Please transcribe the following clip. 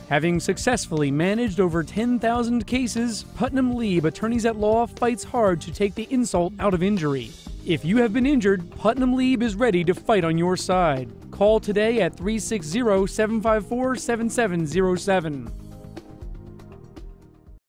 Having successfully managed over 10,000 cases, Putnam Lieb Attorneys at Law fights hard to take the insult out of injury. If you have been injured, Putnam Lieb is ready to fight on your side. Call today at 360-754-7707.